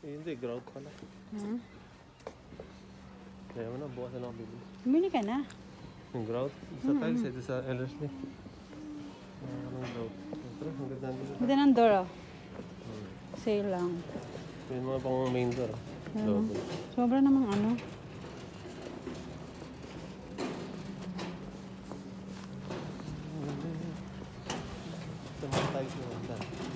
Hindi, grout pala. Kaya mo na, bukas na nakabili. Bumili ka na. Yung grout? Sa tiles, ito sa Ellerslie. Anong grout? Ang ganda nito. Ganda ng door, oh. Sale lang. Yung mga pang main door. Sobra namang ano. Sa mga tiles na ganda.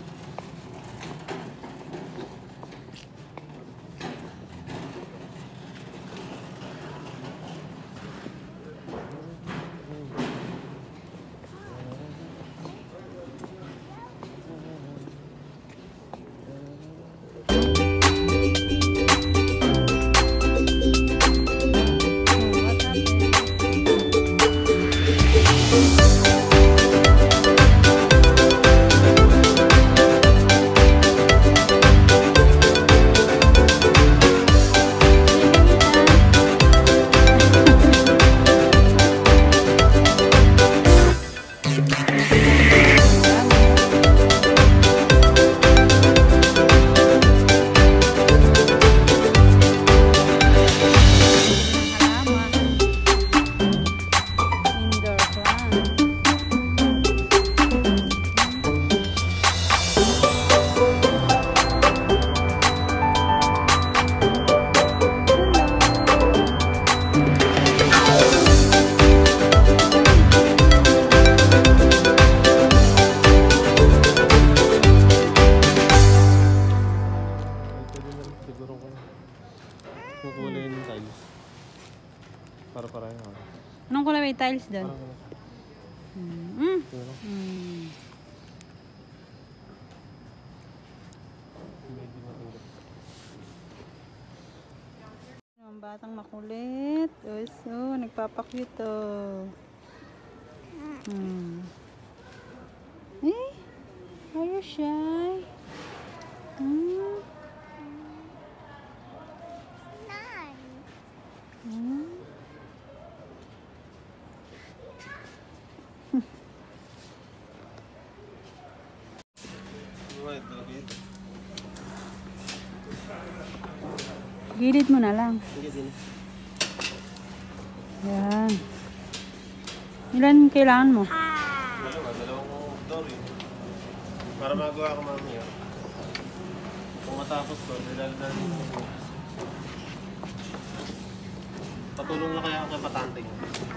Kulay ng tiles. Para-parayan ako. Anong kulay may tiles doon? Ang batang makulit. So, nagpapakyut to. Eh? Are you shy? Gilid mo na lang. Yan. Ilan kailangan mo? Dalawang door yun. Para magawa ko mamaya. Kung matapos ko, nilalagyan ko. Patulong na kaya ako kay Patanting.